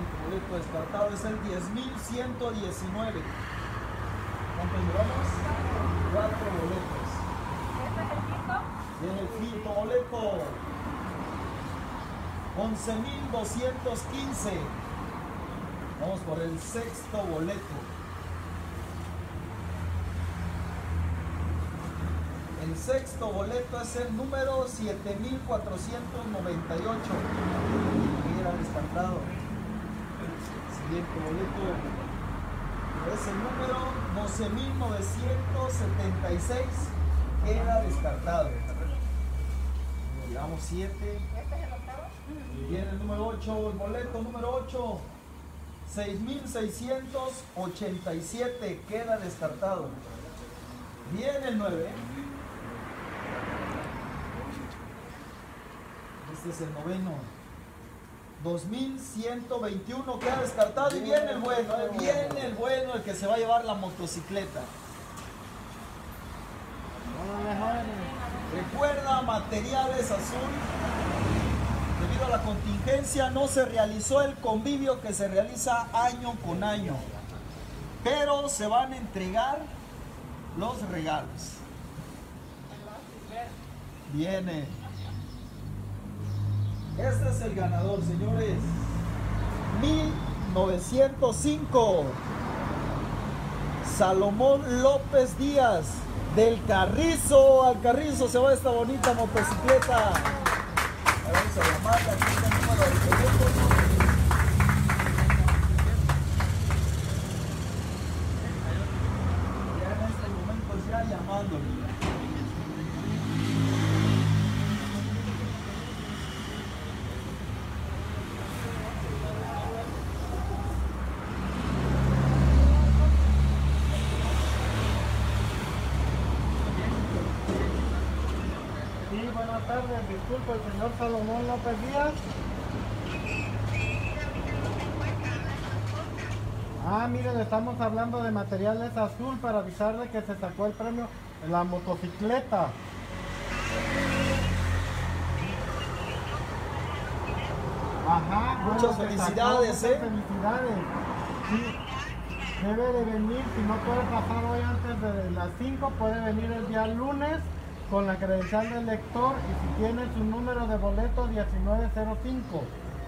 boleto descartado es el 10,119. ¿Cuántos llevamos? 4 boletos. ¿Este es el quinto? Viene el quinto boleto. 11,215. Vamos por el sexto boleto. El sexto boleto es el número 7,498. Era descartado. El siguiente boleto es el número 12,976. Queda descartado. Llevamos 7. ¿Este es el octavo? Viene el número 8, el boleto número 8. 6,687. Queda descartado. Viene el 9. Este es el noveno. 2,121 queda descartado. Y viene el bueno, el que se va a llevar la motocicleta. Recuerda, Materiales Azul, debido a la contingencia no se realizó el convivio que se realiza año con año, pero se van a entregar los regalos. Viene. Este es el ganador, señores. 1905. Salomón López Díaz. Del Carrizo. Al Carrizo se va esta bonita motocicleta. Vamos a llamarla. Aquí está el número del teléfono. Ya en este momento ya llamándole. Buenas tardes, disculpe, el señor Salomón López Díaz. Miren, estamos hablando de Materiales Azul para avisarle que se sacó el premio en la motocicleta. Ajá, Muchas felicidades, muchas felicidades. Sí, debe de venir, si no puede pasar hoy antes de las 5, puede venir el día lunes con la credencial del lector y si tiene su número de boleto 1905.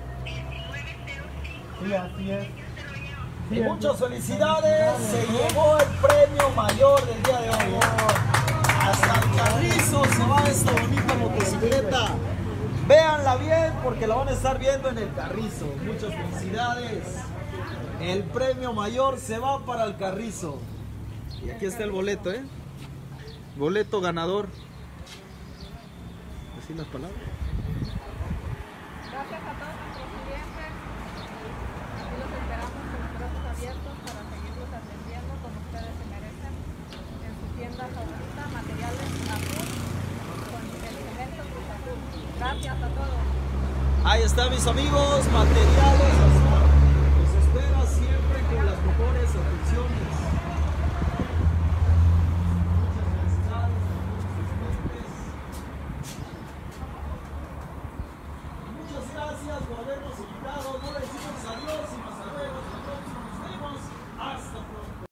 Sí, así es. Sí, Muchas felicidades, se llevó el premio mayor del día de hoy. Hasta el Carrizo se va esta bonita motocicleta. Véanla bien porque la van a estar viendo en el Carrizo. Muchas felicidades. El premio mayor se va para el Carrizo. Y aquí está el boleto, boleto ganador. Decir las palabras. Gracias a todos nuestros clientes. Aquí los esperamos con los brazos abiertos para seguirlos atendiendo como ustedes se merecen en su tienda favorita, Materiales Azul, con el cemento Cruz Azul. Gracias a todos. Ahí está, mis amigos, Materiales Azul. Los espera siempre con las mejores atenciones.